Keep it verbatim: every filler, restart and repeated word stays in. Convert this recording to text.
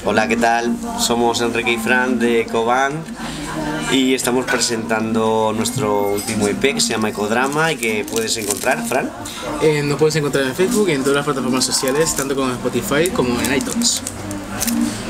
Hola, ¿qué tal? Somos Enrique y Fran de Ecoband y estamos presentando nuestro último E P que se llama Ecodrama y que puedes encontrar, Fran. Eh, nos puedes encontrar en Facebook y en todas las plataformas sociales, tanto como en Spotify como en iTunes.